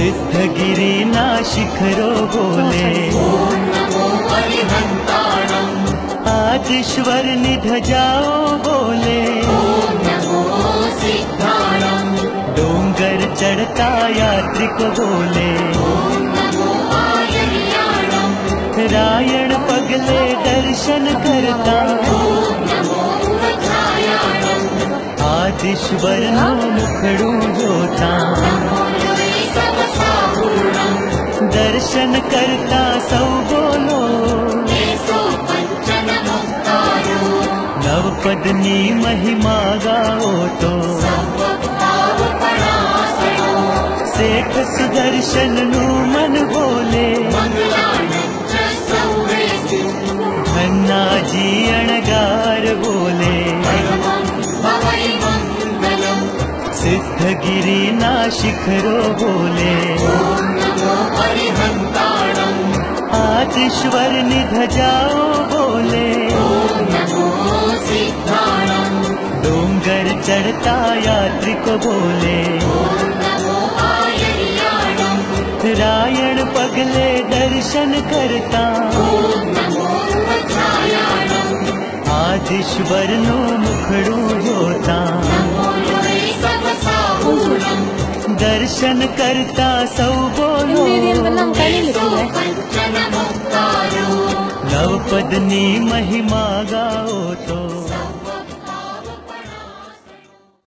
सिद्धगिरी ना शिखरो बोले आदिश्वर निध जाओ बोले डोंगर चढ़ता यात्रिक बोले रायण पगले दर्शन करता आदिश्वर नो मुखड़ू जोता दर्शन करता सौ बोलो नवपदनी महिमा गाओ तो सेठ सुदर्शन नु मन बोले धन्ना जी अणगार बोले सिद्धगिरी ना शिखरो बोले आदिश्वर निध जाओ बोले डोंगर चढ़ता यात्रिक बोले रायण पगले दर्शन करता आदिश्वर नो मुखड़ू जोता दर्शन करता सौ बोलो नवपदनी महिमा गाओ तो